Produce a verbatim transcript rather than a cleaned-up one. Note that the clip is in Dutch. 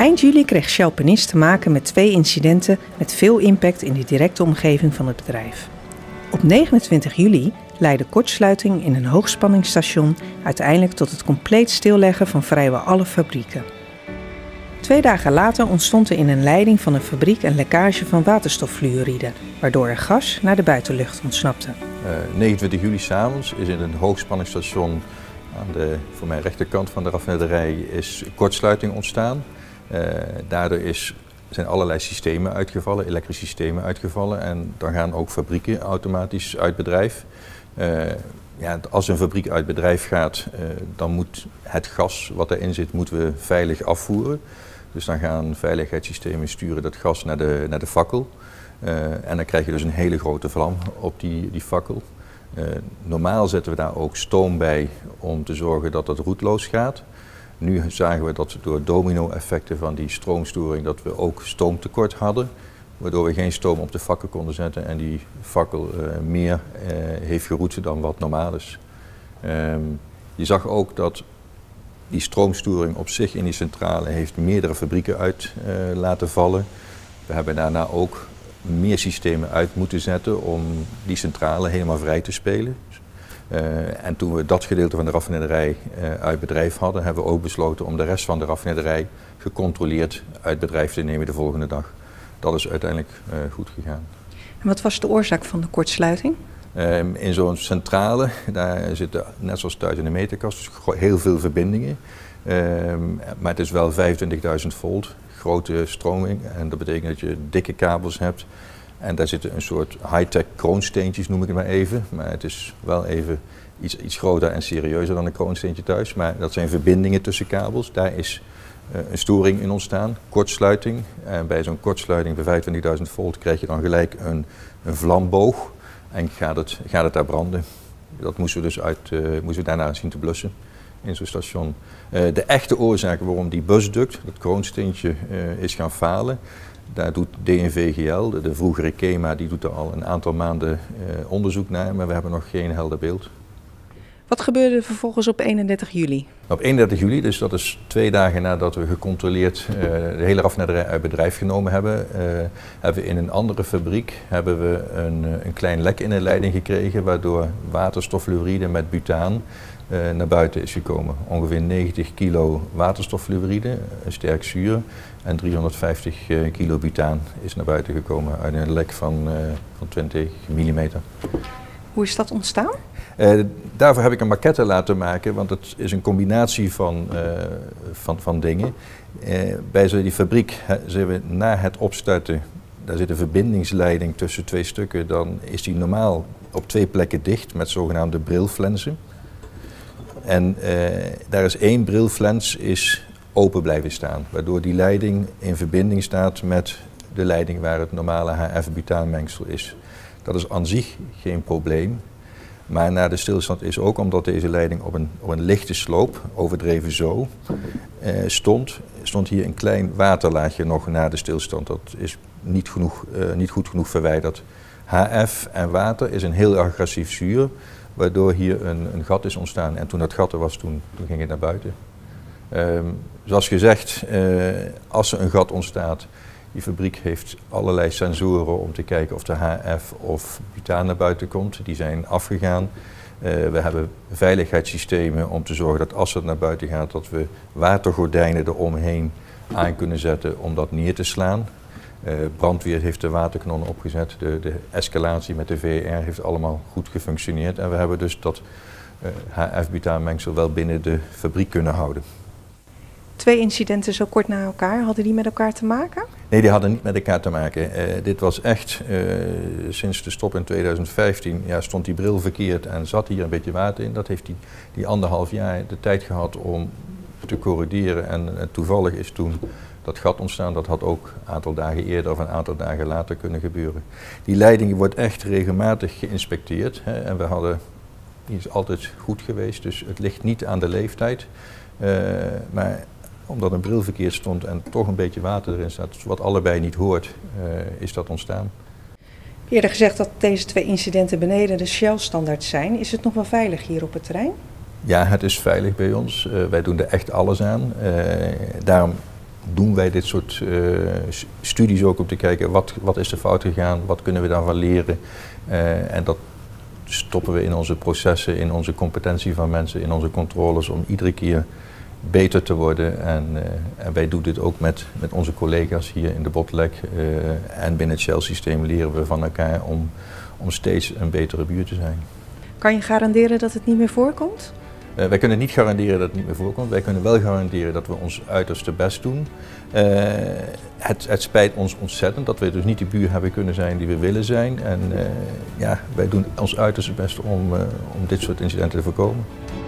Eind juli kreeg Shell Pernis te maken met twee incidenten met veel impact in de directe omgeving van het bedrijf. Op negenentwintig juli leidde kortsluiting in een hoogspanningsstation uiteindelijk tot het compleet stilleggen van vrijwel alle fabrieken. Twee dagen later ontstond er in een leiding van een fabriek een lekkage van waterstoffluoride, waardoor er gas naar de buitenlucht ontsnapte. Uh, negenentwintig juli 's avonds is in een hoogspanningsstation aan de voor mij rechterkant van de raffinaderij is kortsluiting ontstaan. Uh, daardoor is, zijn allerlei systemen uitgevallen, elektrische systemen uitgevallen en dan gaan ook fabrieken automatisch uit bedrijf. Uh, ja, als een fabriek uit bedrijf gaat, uh, dan moet het gas wat erin zit, moeten we veilig afvoeren. Dus dan gaan veiligheidssystemen sturen dat gas naar de, naar de fakkel. Uh, en dan krijg je dus een hele grote vlam op die, die fakkel. Uh, normaal zetten we daar ook stoom bij om te zorgen dat dat roetloos gaat. Nu zagen we dat door domino-effecten van die stroomstoring dat we ook stoomtekort hadden. Waardoor we geen stoom op de fakkel konden zetten en die fakkel uh, meer uh, heeft geroet dan wat normaal is. Um, je zag ook dat die stroomstoring op zich in die centrale heeft meerdere fabrieken uit uh, laten vallen. We hebben daarna ook meer systemen uit moeten zetten om die centrale helemaal vrij te spelen. Uh, en toen we dat gedeelte van de raffinaderij uh, uit bedrijf hadden, hebben we ook besloten om de rest van de raffinaderij gecontroleerd uit bedrijf te nemen de volgende dag. Dat is uiteindelijk uh, goed gegaan. En wat was de oorzaak van de kortsluiting? Uh, in zo'n centrale, daar zitten net zoals thuis in de meterkast, dus heel veel verbindingen. Uh, maar het is wel vijfentwintigduizend volt, grote stroming. En dat betekent dat je dikke kabels hebt. En daar zitten een soort high-tech kroonsteentjes, noem ik het maar even. Maar het is wel even iets, iets groter en serieuzer dan een kroonsteentje thuis. Maar dat zijn verbindingen tussen kabels. Daar is uh, een storing in ontstaan, kortsluiting. En bij zo'n kortsluiting bij vijfentwintigduizend volt krijg je dan gelijk een, een vlamboog. En gaat het, gaat het daar branden. Dat moesten we dus uit, uh, moesten we daarna zien te blussen in zo'n station. Uh, de echte oorzaak waarom die busduct, dat kroonsteentje, uh, is gaan falen. Daar doet D N V G L, de, de vroegere KEMA, die doet er al een aantal maanden uh, onderzoek naar, maar we hebben nog geen helder beeld. Wat gebeurde er vervolgens op eenendertig juli? Op eenendertig juli, dus dat is twee dagen nadat we gecontroleerd uh, de hele raffinaderij uit bedrijf genomen hebben, uh, hebben we in een andere fabriek hebben we een, een klein lek in de leiding gekregen, waardoor waterstoffluoride met butaan uh, naar buiten is gekomen. Ongeveer negentig kilo waterstoffluoride, een sterk zuur, en driehonderdvijftig kilo butaan is naar buiten gekomen uit een lek van, uh, van twintig millimeter. Hoe is dat ontstaan? Uh, daarvoor heb ik een maquette laten maken, want het is een combinatie van, uh, van, van dingen. Uh, bij die fabriek he, zijn we na het opstarten, daar zit een verbindingsleiding tussen twee stukken, dan is die normaal op twee plekken dicht met zogenaamde brilflensen. En uh, daar is één brilflens is open blijven staan, waardoor die leiding in verbinding staat met de leiding waar het normale H F-butaanmengsel is. Dat is aan zich geen probleem. Maar na de stilstand is ook omdat deze leiding op een, op een lichte sloop, overdreven zo, eh, stond, stond hier een klein waterlaagje nog na de stilstand. Dat is niet, genoeg, eh, niet goed genoeg verwijderd. H F en water is een heel agressief zuur, waardoor hier een, een gat is ontstaan. En toen dat gat er was, toen, toen ging het naar buiten. Um, zoals gezegd, uh, als er een gat ontstaat, die fabriek heeft allerlei sensoren om te kijken of de H F of butaan naar buiten komt. Die zijn afgegaan. Uh, we hebben veiligheidssystemen om te zorgen dat als het naar buiten gaat, dat we watergordijnen eromheen aan kunnen zetten om dat neer te slaan. Uh, brandweer heeft de waterkanonnen opgezet. De, de escalatie met de V R heeft allemaal goed gefunctioneerd. En we hebben dus dat uh, H F-butaanmengsel wel binnen de fabriek kunnen houden. Twee incidenten zo kort na elkaar, hadden die met elkaar te maken? Nee, die hadden niet met elkaar te maken. Uh, dit was echt, uh, sinds de stop in tweeduizend vijftien, ja, stond die bril verkeerd en zat hier een beetje water in. Dat heeft die, die anderhalf jaar de tijd gehad om te corrigeren. En uh, toevallig is toen dat gat ontstaan. Dat had ook een aantal dagen eerder of een aantal dagen later kunnen gebeuren. Die leiding wordt echt regelmatig geïnspecteerd. Hè, en we hadden, die is altijd goed geweest, dus het ligt niet aan de leeftijd. Uh, maar omdat een bril verkeerd stond en toch een beetje water erin staat, wat allebei niet hoort, uh, is dat ontstaan. Eerder gezegd dat deze twee incidenten beneden de Shell-standaard zijn. Is het nog wel veilig hier op het terrein? Ja, het is veilig bij ons. Uh, wij doen er echt alles aan. Uh, daarom doen wij dit soort uh, studies ook om te kijken wat, wat is er fout gegaan, wat kunnen we daarvan leren. Uh, en dat stoppen we in onze processen, in onze competentie van mensen, in onze controles om iedere keer beter te worden. En, uh, en wij doen dit ook met, met onze collega's hier in de Botlek uh, en binnen het Shell-systeem leren we van elkaar om, om steeds een betere buur te zijn. Kan je garanderen dat het niet meer voorkomt? Uh, wij kunnen niet garanderen dat het niet meer voorkomt. Wij kunnen wel garanderen dat we ons uiterste best doen. Uh, het, het spijt ons ontzettend dat we dus niet de buur hebben kunnen zijn die we willen zijn. En uh, ja, wij doen ons uiterste best om, uh, om dit soort incidenten te voorkomen.